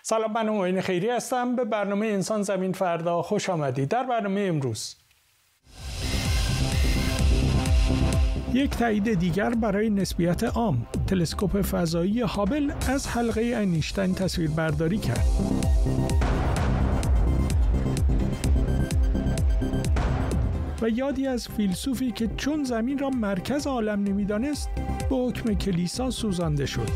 سلام، من معین خیری هستم. به برنامه انسان زمین فردا خوش آمدید. در برنامه امروز یک تایید دیگر برای نسبیت عام. تلسکوپ فضایی هابل از حلقه اینشتین تصویربرداری کرد. و یادی از فیلسوفی که چون زمین را مرکز عالم نمی‌دانست به حکم کلیسا سوزانده شد.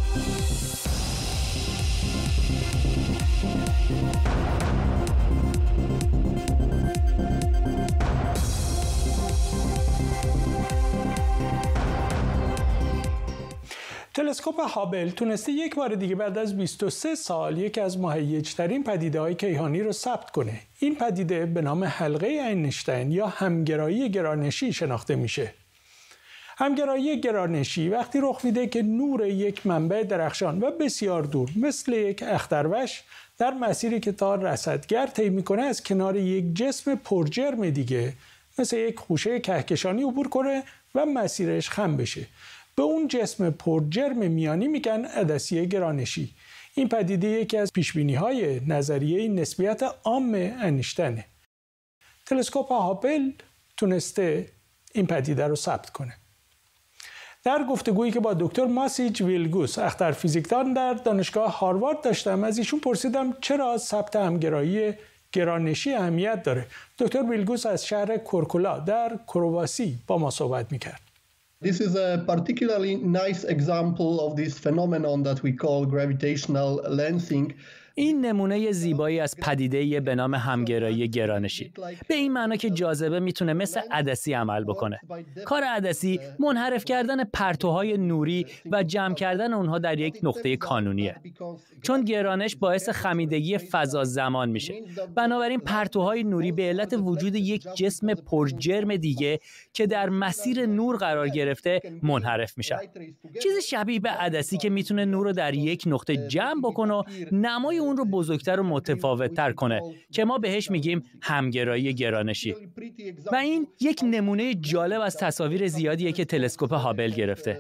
تلسکوپ هابل تونسته یک بار دیگه بعد از 23 سال یکی از مهیج‌ترین پدیده‌های کیهانی رو ثبت کنه. این پدیده به نام حلقه اینشتین یا همگرایی گرانشی شناخته میشه. همگرایی گرانشی وقتی رخ میده که نور یک منبع درخشان و بسیار دور مثل یک اختروش در مسیری که تا رصدگر طی میکنه از کنار یک جسم پرجرم دیگه مثل یک خوشه کهکشانی عبور کنه و مسیرش خم بشه. به اون جسم پرجرم میانی میگن عدسی گرانشی. این پدیده یکی از پیشبینی‌های نظریه نسبیت عام اینشتینه. تلسکوپ هابل تونسته این پدیده رو ثبت کنه. در گفتگویی که با دکتر ماسیج ویلگوس اخترفیزیکدان در دانشگاه هاروارد داشتم، از ایشون پرسیدم چرا ثبت همگرایی گرانشی اهمیت داره. دکتر ویلگوس از شهر کورکولا در کرواسی با ما صحبت میکرد. This is a particularly nice example of this phenomenon that we call gravitational lensing. این نمونه زیبایی از پدیده‌ای به نام همگرایی گرانشی. به این معنا که جاذبه میتونه مثل عدسی عمل بکنه. کار عدسی منحرف کردن پرتوهای نوری و جمع کردن اونها در یک نقطه کانونیه. چون گرانش باعث خمیدگی فضا زمان میشه. بنابراین پرتوهای نوری به علت وجود یک جسم پرجرم دیگه که در مسیر نور قرار گرفته منحرف میشه. چیزی شبیه به عدسی که میتونه نور رو در یک نقطه جمع بکنه و نمای اون رو بزرگتر و متفاوت‌تر کنه که ما بهش میگیم همگرایی گرانشی. و این یک نمونه جالب از تصاویر زیادیه که تلسکوپ هابل گرفته.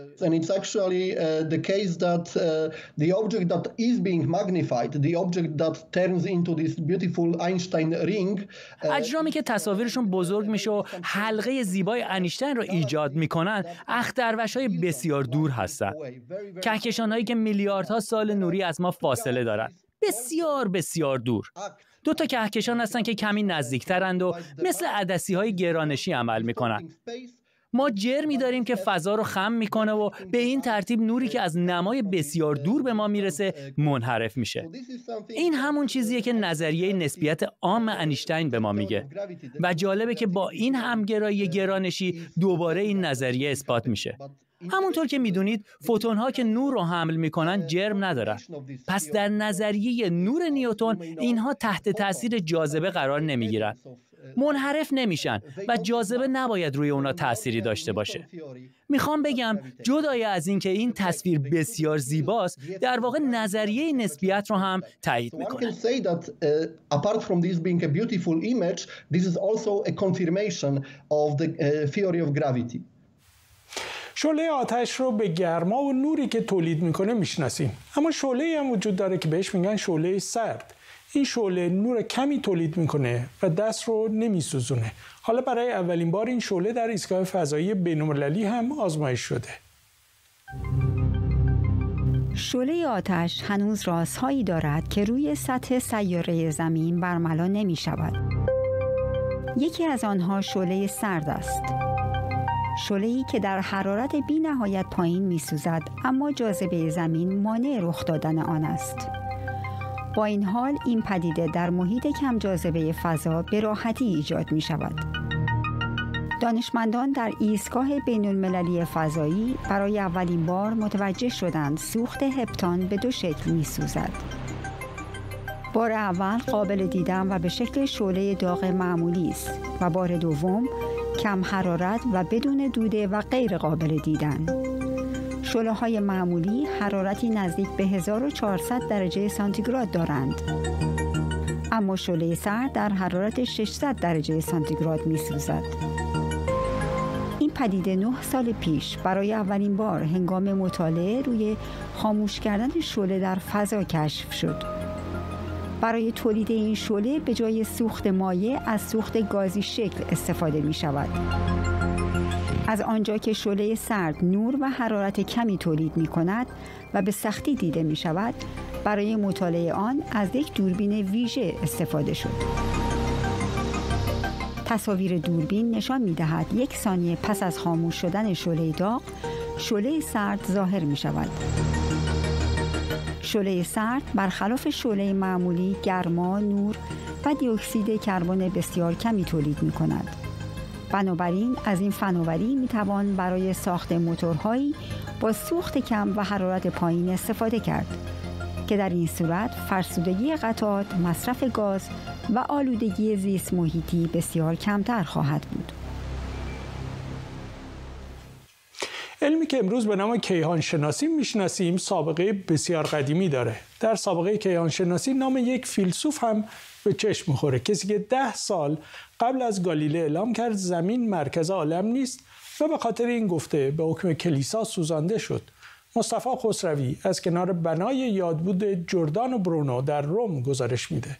اجرامی که تصاویرشون بزرگ میشه و حلقه زیبای اینشتین رو ایجاد میکنن اختروش‌های بسیار دور هستن. کهکشان‌هایی که میلیاردها سال نوری از ما فاصله دارن. بسیار بسیار دور. دو تا کهکشان هستن که کمی نزدیکترند و مثل عدسی‌های گرانشی عمل میکنن. ما جرمی داریم که فضا رو خم میکنه و به این ترتیب نوری که از نمای بسیار دور به ما میرسه منحرف میشه. این همون چیزیه که نظریه نسبیت عام اینشتین به ما میگه و جالبه که با این همگرایی گرانشی دوباره این نظریه اثبات میشه. همونطور که میدونید فوتون‌ها که نور رو حمل میکنن جرم ندارن. پس در نظریه نور نیوتن اینها تحت تاثیر جاذبه قرار نمیگیرن. منحرف نمیشن و جاذبه نباید روی اونا تأثیری داشته باشه. میخوام بگم جدای از این که این تصویر بسیار زیباست، در واقع نظریه نسبیت رو هم تایید میکنه. Apart from this being a beautiful image, this is also a confirmation of the theory of gravity. شعله آتش رو به گرما و نوری که تولید میکنه میشناسیم، اما شعله‌ای هم وجود داره که بهش میگن شعله سرد. این شعله نور کمی تولید میکنه و دست رو نمیسوزونه. حالا برای اولین بار این شعله در ایستگاه فضایی بین‌المللی هم آزمایش شده. شعله آتش هنوز رازهایی دارد که روی سطح سیاره زمین برملا نمیشود. یکی از آنها شعله سرد است. شعله‌ای که در حرارت بی نهایت پایین می سوزد، اما جاذبه زمین مانع رخ دادن آن است. با این حال این پدیده در محیط کم جاذبه فضا به راحتی ایجاد می شود. دانشمندان در ایستگاه بین‌المللی فضایی برای اولین بار متوجه شدند سوخت هپتان به دو شکل می سوزد. بار اول قابل دیدن و به شکل شعله داغ معمولی است و بار دوم کم حرارت و بدون دوده و غیر قابل دیدن. شعله‌های معمولی حرارتی نزدیک به 1400 درجه سانتیگراد دارند. اما شعله سرد در حرارت 600 درجه سانتیگراد می‌سوزد. این پدیده 9 سال پیش برای اولین بار هنگام مطالعه روی خاموش کردن شعله در فضا کشف شد. برای تولید این شعله به جای سوخت مایع از سوخت گازی شکل استفاده می شود. از آنجا که شعله سرد نور و حرارت کمی تولید می کند و به سختی دیده می شود، برای مطالعه آن از یک دوربین ویژه استفاده شد. تصاویر دوربین نشان می دهد 1 ثانیه پس از خاموش شدن شعله داغ، شعله سرد ظاهر می شود. شعله سرد برخلاف شعله معمولی گرما، نور و دی اکسید کربن بسیار کمی تولید می کند. بنابراین از این فناوری می توان برای ساخت موتورهایی با سوخت کم و حرارت پایین استفاده کرد که در این صورت فرسودگی قطعات، مصرف گاز و آلودگی زیست محیطی بسیار کمتر خواهد بود. علمی که امروز به نام کیهان شناسی میشناسیم سابقه بسیار قدیمی داره. در سابقه کیهان شناسی نام یک فیلسوف هم به چشم میخوره، کسی که 10 سال قبل از گالیله اعلام کرد زمین مرکز عالم نیست و به خاطر این گفته به حکم کلیسا سوزانده شد. مصطفی خسروی از کنار بنای یادبود جردانو برونو در روم گزارش میده.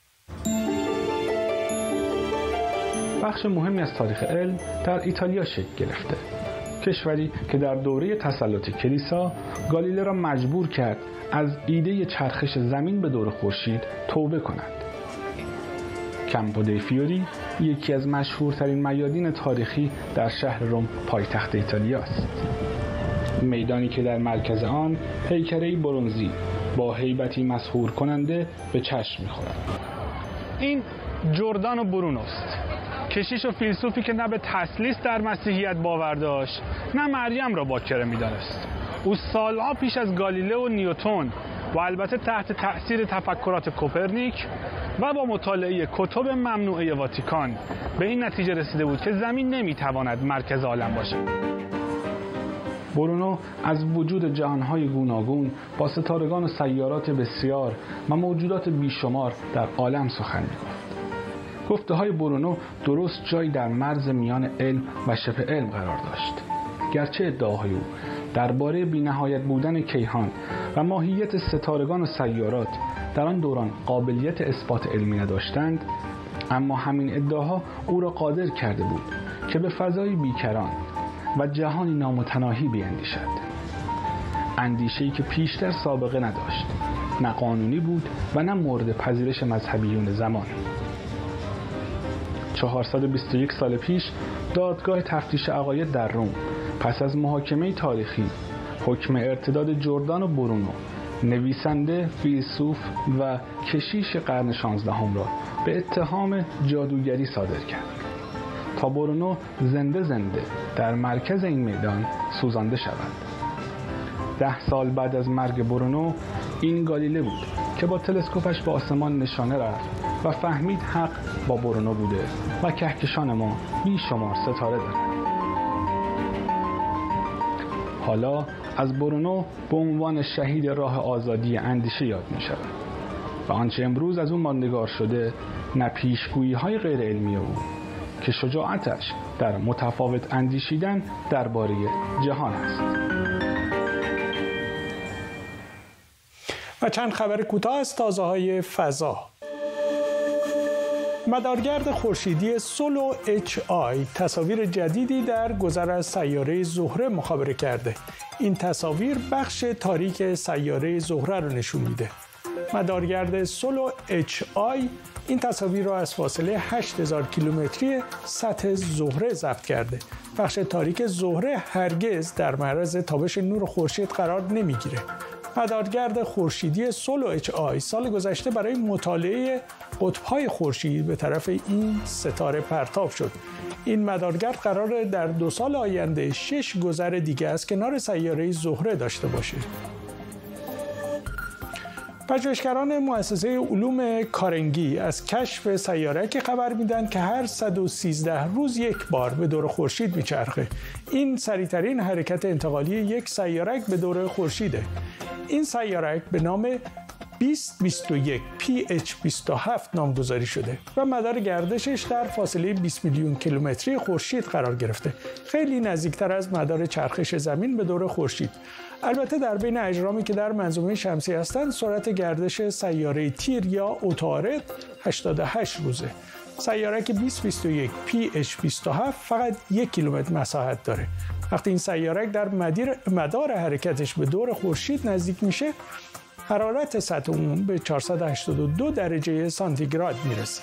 بخش مهمی از تاریخ علم در ایتالیا شکل گرفته. کشوری که در دوره تسلط کلیسا گالیله را مجبور کرد از ایده چرخش زمین به دور خورشید توبه کند. کمپو دی فیوری یکی از مشهورترین میادین تاریخی در شهر روم پایتخت ایتالیا است. میدانی که در مرکز آن پیکره‌ای برنزی با هیبتی مسحور کننده به چشم می‌خورد. این جردانو برونو است، کشیش و فیلسوفی که نه به تثلیث در مسیحیت باور داشت، نه مریم را باکره می‌دانست. او سالها پیش از گالیله و نیوتن و البته تحت تأثیر تفکرات کوپرنیک و با مطالعه کتب ممنوعه واتیکان به این نتیجه رسیده بود که زمین نمی‌تواند مرکز عالم باشد. برونو از وجود جهانهای گوناگون با ستارگان و سیارات بسیار و موجودات بیشمار در عالم سخن می‌گفت. گفته‌های برونو درست جایی در مرز میان علم و شبه علم قرار داشت. گرچه ادعاهای او درباره بی‌نهایت بودن کیهان و ماهیت ستارگان و سیارات در آن دوران قابلیت اثبات علمی نداشتند، اما همین ادعاها او را قادر کرده بود که به فضای بیکران و جهانی نامتناهی بیندیشد. اندیشه‌ای که پیشتر سابقه نداشت، نه قانونی بود و نه مورد پذیرش مذهبیون زمان. 421 سال پیش دادگاه تفتیش عقاید در روم پس از محاکمه تاریخی حکم ارتداد جردانو برونو، نویسنده، فیلسوف و کشیش قرن 16 را به اتهام جادوگری صادر کرد تا برونو زنده در مرکز این میدان سوزانده شود. 10 سال بعد از مرگ برونو این گالیله بود که با تلسکوپش به آسمان نشانه رفت و فهمید حق با برونو بوده و کهکشان ما بیشمار ستاره دارد. حالا از برونو به عنوان شهید راه آزادی اندیشه یاد می شود و آنچه امروز از اون ماندگار شده نه پیشگویی‌های غیر علمی او که شجاعتش در متفاوت اندیشیدن درباره جهان است. و چند خبر کوتاه از تازه‌های فضا. مدارگرد خورشیدی سولو HI تصاویر جدیدی در گذر از سیاره زهره مخابره کرده. این تصاویر بخش تاریک سیاره زهره را نشون میده. مدارگرد سولو HI این تصاویر را از فاصله 8000 کیلومتری سطح زهره ضبط کرده. بخش تاریک زهره هرگز در معرض تابش نور خورشید قرار نمیگیره. مدارگرد خورشیدی سولو HI سال گذشته برای مطالعه قطب‌های خورشید به طرف این ستاره پرتاب شد. این مدارگرد قراره در 2 سال آینده 6 گذر دیگه از کنار سیاره زهره داشته باشه. پژوهشگران مؤسسه علوم کارنگی از کشف سیاره‌ای که خبر میدن که هر 113 روز یک بار به دور خورشید میچرخه. این سریعترین حرکت انتقالی یک سیارک به دور خورشیده. این سیارک به نام 2021 PH27 نامگذاری شده و مدار گردشش در فاصله 20 میلیون کیلومتری خورشید قرار گرفته، خیلی نزدیکتر از مدار چرخش زمین به دور خورشید. البته در بین اجرامی که در منظومه شمسی هستند سرعت گردش سیاره تیر یا عطارد 88 روزه. سیارک 2021 PH27 فقط 1 کیلومتر مساحت داره. وقتی این سیارک در مدار حرکتش به دور خورشید نزدیک میشه، حرارت سطح اون به 482 درجه سانتیگراد میرسه.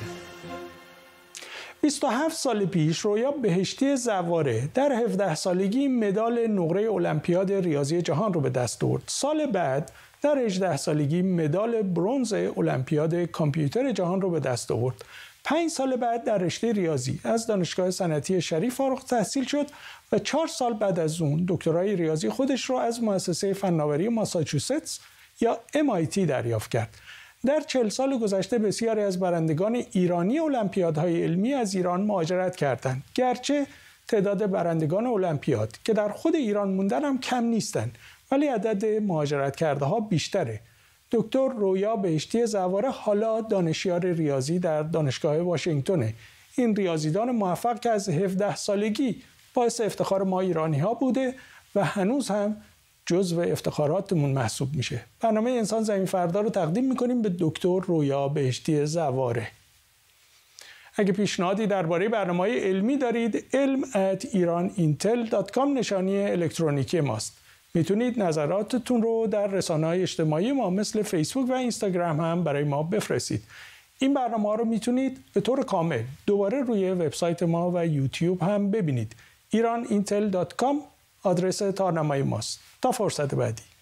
27 سال پیش رویا بهشتی زواره در 17 سالگی مدال نقره المپیاد ریاضی جهان رو به دست آورد. سال بعد در 18 سالگی مدال برنز المپیاد کامپیوتر جهان رو به دست آورد. 5 سال بعد در رشته ریاضی از دانشگاه صنعتی شریف فارغ التحصیل شد و 4 سال بعد از اون دکترای ریاضی خودش رو از مؤسسه فناوری ماساچوستس یا MIT دریافت کرد. در 40 سال گذشته بسیاری از برندگان ایرانی المپیادهای علمی از ایران مهاجرت کردند. گرچه تعداد برندگان المپیاد که در خود ایران موندن هم کم نیستند، ولی عدد مهاجرت کرده ها بیشتره. دکتر رویا بهشتی زواره حالا دانشیار ریاضی در دانشگاه واشنگتنه. این ریاضیدان موفق که از 17 سالگی باعث افتخار ما ایرانی ها بوده و هنوز هم جزو افتخاراتمون محسوب میشه. برنامه انسان زمین فردا رو تقدیم میکنیم به دکتر رویا بهشتی زواره. اگه پیشنهادی درباره برنامه‌های علمی دارید، ilm@iranintel.com نشانی الکترونیکی ماست. میتونید نظراتتون رو در رسانه‌های اجتماعی ما مثل فیسبوک و اینستاگرام هم برای ما بفرستید. این برنامه رو میتونید به طور کامل دوباره روی وبسایت ما و یوتیوب هم ببینید. iranintel.com آدرس تارنمای ماست. تا فرصت بعدی.